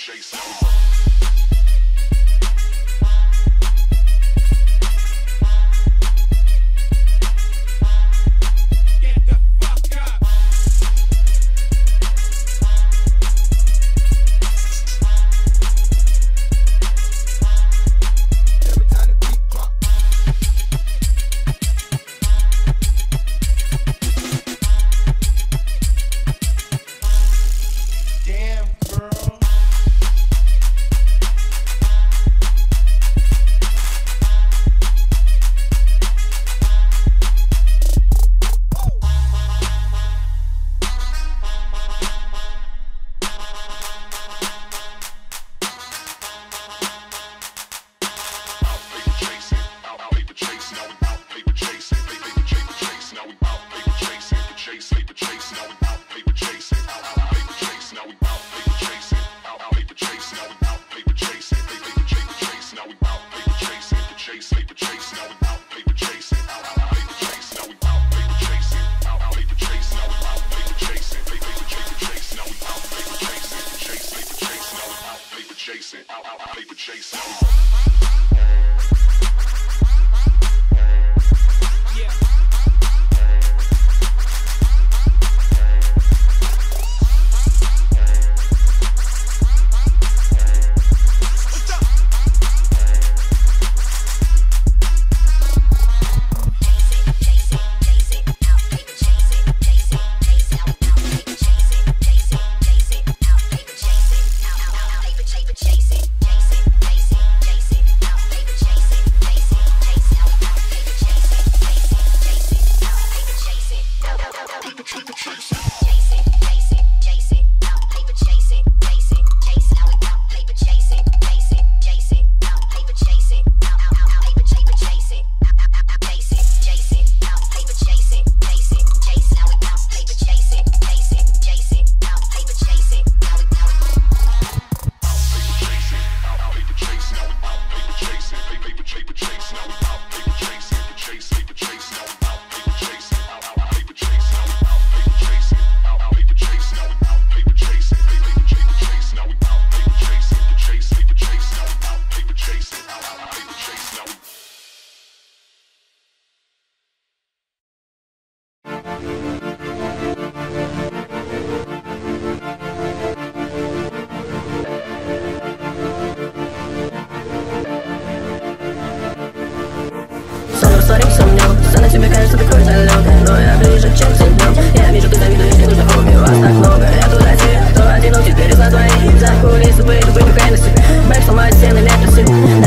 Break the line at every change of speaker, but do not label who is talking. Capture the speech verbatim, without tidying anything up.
Смотри со мной, сцена тебе кажется такой далекой, но я ближе, чем ты днем. Я вижу, ты завидуешь, не нужно убивать так много. Я тут один, кто одинок, теперь из-за твоих. За кулисы быть, выпихай на себе. Бэк сломать стены, нет красивых.